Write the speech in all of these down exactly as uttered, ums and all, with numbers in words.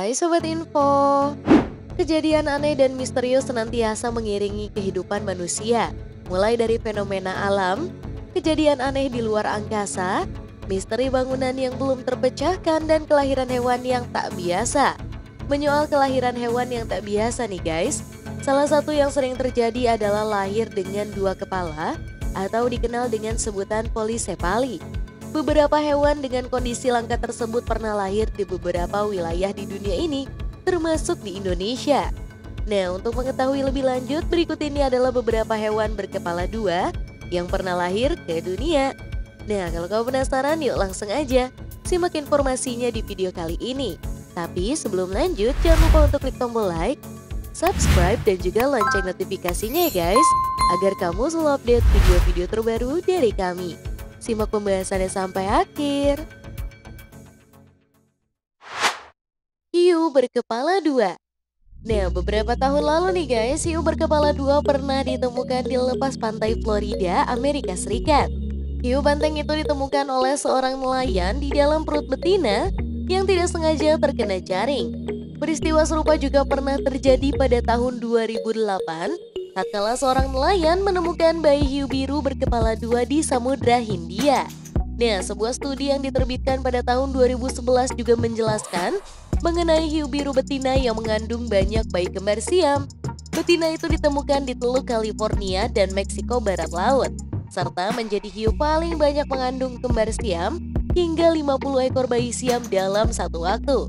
Hai Sobat Info. Kejadian aneh dan misterius senantiasa mengiringi kehidupan manusia. Mulai dari fenomena alam, kejadian aneh di luar angkasa, misteri bangunan yang belum terpecahkan, dan kelahiran hewan yang tak biasa. Menyoal kelahiran hewan yang tak biasa nih guys, salah satu yang sering terjadi adalah lahir dengan dua kepala atau dikenal dengan sebutan polisepali. Beberapa hewan dengan kondisi langka tersebut pernah lahir di beberapa wilayah di dunia ini, termasuk di Indonesia. Nah, untuk mengetahui lebih lanjut, berikut ini adalah beberapa hewan berkepala dua yang pernah lahir ke dunia. Nah, kalau kamu penasaran, yuk langsung aja simak informasinya di video kali ini. Tapi sebelum lanjut, jangan lupa untuk klik tombol like, subscribe, dan juga lonceng notifikasinya ya guys, agar kamu selalu update video-video terbaru dari kami. Simak pembahasannya sampai akhir. Hiu berkepala dua. Nah, beberapa tahun lalu nih guys, hiu berkepala dua pernah ditemukan di lepas pantai Florida, Amerika Serikat. Hiu banteng itu ditemukan oleh seorang nelayan di dalam perut betina yang tidak sengaja terkena jaring. Peristiwa serupa juga pernah terjadi pada tahun dua ribu delapan, tatkala seorang nelayan menemukan bayi hiu biru berkepala dua di Samudra Hindia. Nah, sebuah studi yang diterbitkan pada tahun dua ribu sebelas juga menjelaskan mengenai hiu biru betina yang mengandung banyak bayi kembar siam. Betina itu ditemukan di Teluk California dan Meksiko Barat Laut, serta menjadi hiu paling banyak mengandung kembar siam hingga lima puluh ekor bayi siam dalam satu waktu.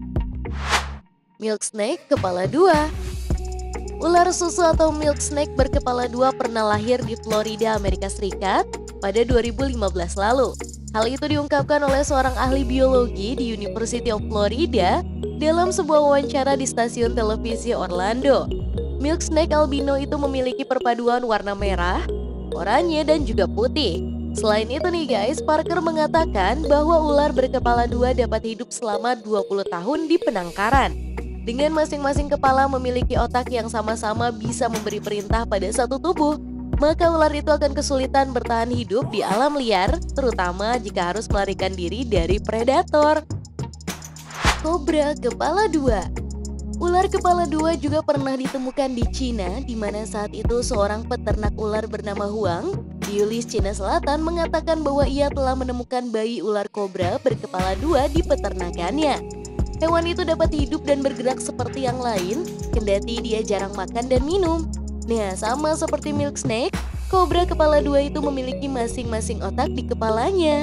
Milk snake kepala dua. Ular susu atau milk snake berkepala dua pernah lahir di Florida, Amerika Serikat pada dua ribu lima belas lalu. Hal itu diungkapkan oleh seorang ahli biologi di University of Florida dalam sebuah wawancara di stasiun televisi Orlando. Milk snake albino itu memiliki perpaduan warna merah, oranye, dan juga putih. Selain itu nih guys, Parker mengatakan bahwa ular berkepala dua dapat hidup selama dua puluh tahun di penangkaran. Dengan masing-masing kepala memiliki otak yang sama-sama bisa memberi perintah pada satu tubuh, maka ular itu akan kesulitan bertahan hidup di alam liar, terutama jika harus melarikan diri dari predator. Kobra kepala dua. Ular kepala dua juga pernah ditemukan di Cina, di mana saat itu seorang peternak ular bernama Huang di Yulis, Cina Selatan mengatakan bahwa ia telah menemukan bayi ular kobra berkepala dua di peternakannya. Hewan itu dapat hidup dan bergerak seperti yang lain, kendati dia jarang makan dan minum. Nah, sama seperti milk snake, kobra kepala dua itu memiliki masing-masing otak di kepalanya.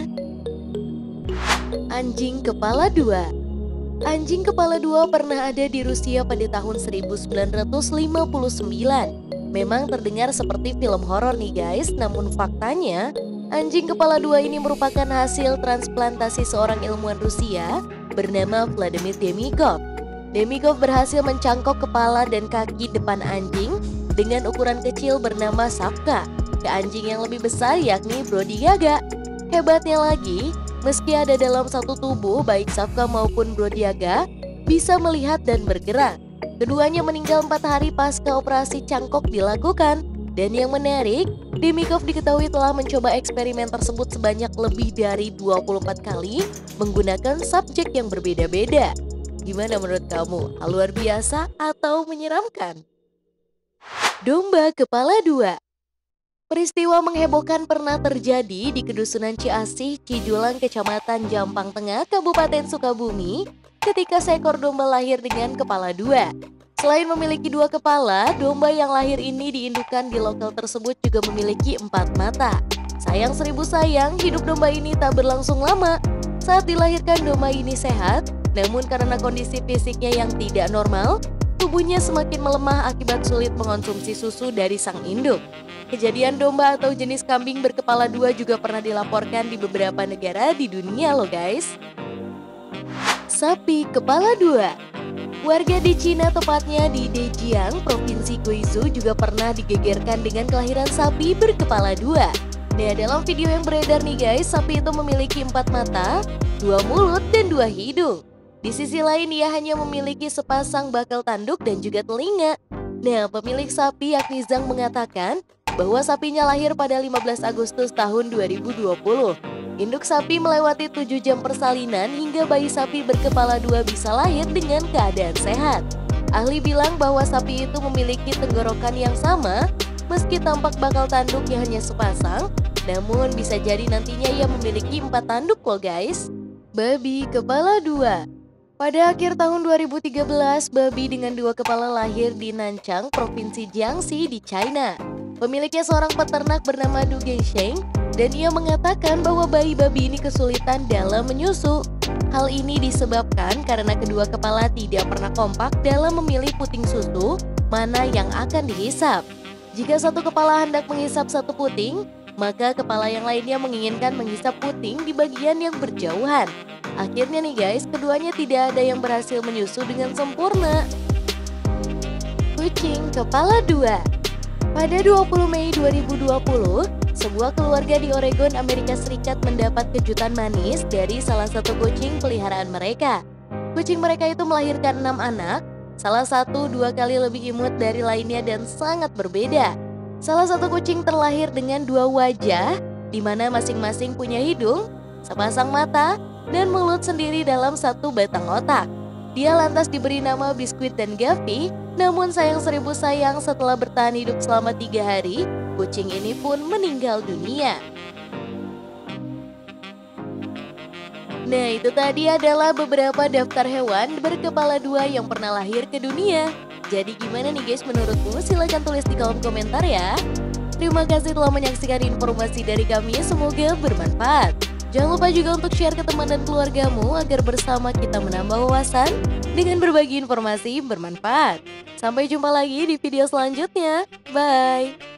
Anjing kepala dua. Anjing kepala dua pernah ada di Rusia pada tahun seribu sembilan ratus lima puluh sembilan. Memang terdengar seperti film horor nih guys, namun faktanya anjing kepala dua ini merupakan hasil transplantasi seorang ilmuwan Rusia bernama Vladimir Demikov. Demikov berhasil mencangkok kepala dan kaki depan anjing dengan ukuran kecil bernama Savka ke anjing yang lebih besar yakni Brodiaga. Hebatnya lagi, meski ada dalam satu tubuh, baik Savka maupun Brodiaga bisa melihat dan bergerak. Keduanya meninggal empat hari pasca operasi cangkok dilakukan. Dan yang menarik, Demikov diketahui telah mencoba eksperimen tersebut sebanyak lebih dari dua puluh empat kali menggunakan subjek yang berbeda-beda. Gimana menurut kamu? Hal luar biasa atau menyeramkan? Domba kepala dua. Peristiwa menghebohkan pernah terjadi di Kedusunan Ciasih, Cijulang, Kecamatan Jampang Tengah, Kabupaten Sukabumi, ketika seekor domba lahir dengan kepala dua. Selain memiliki dua kepala, domba yang lahir ini diindukkan di lokal tersebut juga memiliki empat mata. Sayang seribu sayang, hidup domba ini tak berlangsung lama. Saat dilahirkan, domba ini sehat, namun karena kondisi fisiknya yang tidak normal, tubuhnya semakin melemah akibat sulit mengonsumsi susu dari sang induk. Kejadian domba atau jenis kambing berkepala dua juga pernah dilaporkan di beberapa negara di dunia loh guys. Sapi kepala dua. Warga di Cina, tepatnya di Dejiang, Provinsi Guizhou, juga pernah digegerkan dengan kelahiran sapi berkepala dua. Nah, dalam video yang beredar nih guys, sapi itu memiliki empat mata, dua mulut, dan dua hidung. Di sisi lain, ia hanya memiliki sepasang bakal tanduk dan juga telinga. Nah, pemilik sapi yakni Zhang mengatakan bahwa sapinya lahir pada lima belas Agustus tahun dua ribu dua puluh. Induk sapi melewati tujuh jam persalinan hingga bayi sapi berkepala dua bisa lahir dengan keadaan sehat. Ahli bilang bahwa sapi itu memiliki tenggorokan yang sama, meski tampak bakal tanduknya hanya sepasang, namun bisa jadi nantinya ia memiliki empat tanduk loh guys. Babi kepala dua. Pada akhir tahun dua ribu tiga belas, babi dengan dua kepala lahir di Nanchang, Provinsi Jiangxi di China. Pemiliknya seorang peternak bernama Du Gengsheng, dan ia mengatakan bahwa bayi babi ini kesulitan dalam menyusu. Hal ini disebabkan karena kedua kepala tidak pernah kompak dalam memilih puting susu mana yang akan dihisap. Jika satu kepala hendak menghisap satu puting, maka kepala yang lainnya menginginkan menghisap puting di bagian yang berjauhan. Akhirnya nih guys, keduanya tidak ada yang berhasil menyusu dengan sempurna. Kucing kepala dua. Pada dua puluh Mei dua ribu dua puluh, sebuah keluarga di Oregon, Amerika Serikat mendapat kejutan manis dari salah satu kucing peliharaan mereka. Kucing mereka itu melahirkan enam anak, salah satu dua kali lebih imut dari lainnya dan sangat berbeda. Salah satu kucing terlahir dengan dua wajah, di mana masing-masing punya hidung, sepasang mata, dan mulut sendiri dalam satu batang otak. Dia lantas diberi nama Biskuit dan Gavi, namun sayang seribu sayang setelah bertahan hidup selama tiga hari, kucing ini pun meninggal dunia. Nah, itu tadi adalah beberapa daftar hewan berkepala dua yang pernah lahir ke dunia. Jadi gimana nih guys menurutmu? Silahkan tulis di kolom komentar ya. Terima kasih telah menyaksikan informasi dari kami, semoga bermanfaat. Jangan lupa juga untuk share ke teman dan keluargamu agar bersama kita menambah wawasan dengan berbagi informasi bermanfaat. Sampai jumpa lagi di video selanjutnya. Bye!